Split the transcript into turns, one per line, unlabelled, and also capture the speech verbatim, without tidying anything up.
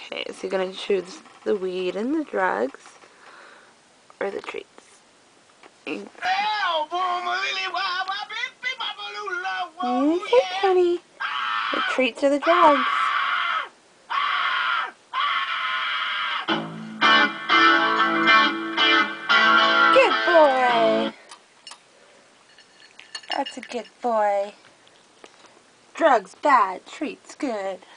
Okay, so you're going to choose the weed and the drugs, or the treats. Okay, honey. The treats or the drugs. Good boy. That's a good boy. Drugs bad, treats good.